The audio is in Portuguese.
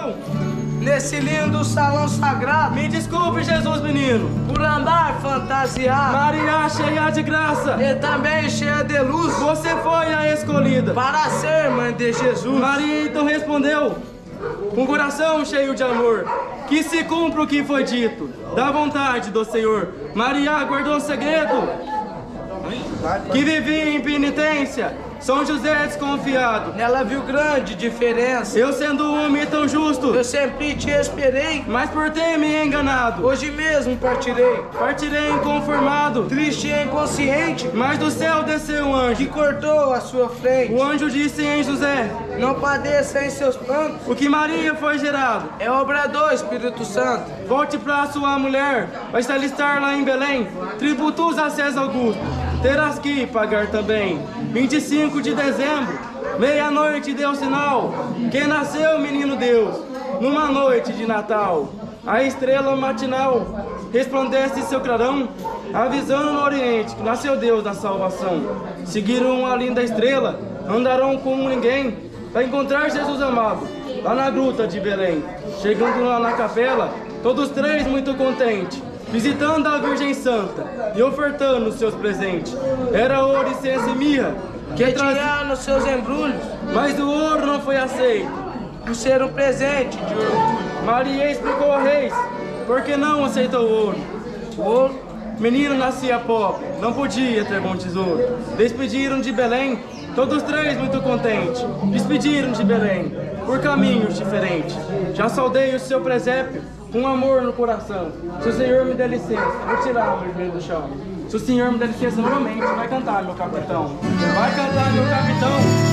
eu nesse lindo salão sagrado? Me desculpe, Jesus menino, por andar fantasiado. Maria cheia de graça e também cheia de luz. Você foi a escolhida para ser mãe de Jesus. Maria então respondeu, com coração cheio de amor: que se cumpra o que foi dito, da vontade do Senhor. Maria guardou um segredo, que vivia em penitência. São José desconfiado, nela viu grande diferença. Eu sendo um homem tão justo, eu sempre te esperei, mas por ter me enganado, hoje mesmo partirei. Partirei inconformado, triste e inconsciente, mas do céu desceu um anjo, que cortou a sua frente. O anjo disse em José: não padeça em seus prantos, o que Maria foi gerado é obra do Espírito Santo. Volte para sua mulher, vai se alistar lá em Belém, tributos a César Augusto, terás que pagar também. 25 de dezembro, meia-noite deu sinal, que nasceu o menino Deus, numa noite de Natal. A estrela matinal resplandece seu clarão, avisando no oriente que nasceu Deus da salvação. Seguiram a linda estrela, andarão como ninguém, para encontrar Jesus amado, lá na gruta de Belém. Chegando lá na capela, todos três muito contentes, visitando a Virgem Santa e ofertando seus presentes. Era ouro, incenso e mirra que tinha nos seus embrulhos, mas o ouro não foi aceito, por ser um presente de orgulho. Maria explicou ao reis, por que não aceitou o ouro? O ouro? Menino nascia pobre, não podia ter bom tesouro. Despediram de Belém, todos três muito contentes. Despediram de Belém, por caminhos diferentes. Já saudei o seu presépio, com amor no coração. Se o Senhor me der licença, vou tirar o vermelho do chão. Se o Senhor me der licença novamente, vai cantar, meu capitão. Vai cantar, meu capitão.